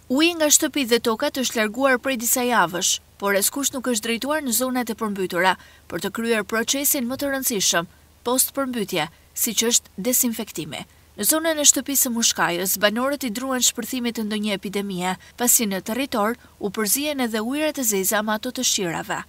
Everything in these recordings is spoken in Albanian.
Uji nga shtëpitë dhe tokat është larguar prej disa javësh, por askush nuk është drejtuar në zonat e përmbytura për të kryer procesin më të rëndësishëm, post-përmbytje, siç është dezinfektimi. Në zonën e shtëpisë së Mushkajës, banorët i druan shpërthimit të ndonjë epidemie, pasi në territor u përzihen edhe ujërat e zeza me ato të shirave.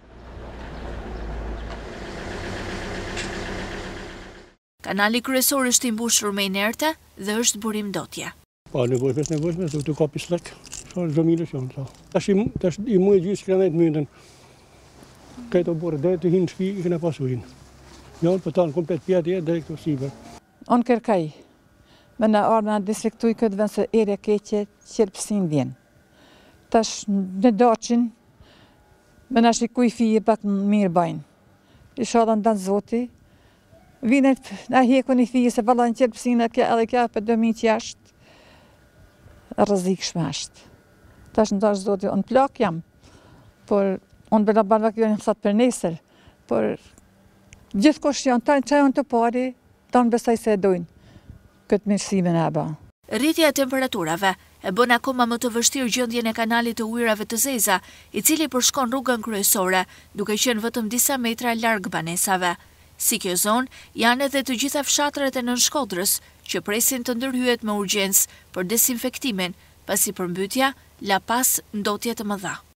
Kanali kryesor është i mbushur me inerte dhe është burim dotje. Po, nevojshme, se të kapi slek, çdo minut janë. Tash i muaj gjysë kanë të myndën. Këto borë dhe të hinë shtëpi i kena pasurin. Janë për tanë komplet pjetë dhe këto sipër. Unë kërkaj, me në orë në dezinfektuj këtë vend se erja keqe qelpsin vjen. Tash në daqin, me në shikuj fije pak mirë bajnë. Isha dhe ndanë zoti, vinet në heku një fije se valla në qelpsin edhe kja për 2000 jashtë, rëzik shmesht. Tash ndash zoti, unë plak jam, por unë bëra barva kjo një mësat për nesër, por gjithë kosh janë, që janë të pari, tanë besaj se e dojnë këtë mirësimin e ba. Rritja e temperaturave e bën akoma më të vështirë gjendjen e kanalit të ujërave të zeza, i cili përshkon rrugën kryesore, duke qenë vetëm disa metra larg banesave. Si kjo zonë, janë edhe të gjitha fshatrat e Nën Shkodrës, që presin të ndërhyet me urgjencë për dezinfektimin, pasi përmbytja la pas ndotje të mëdha.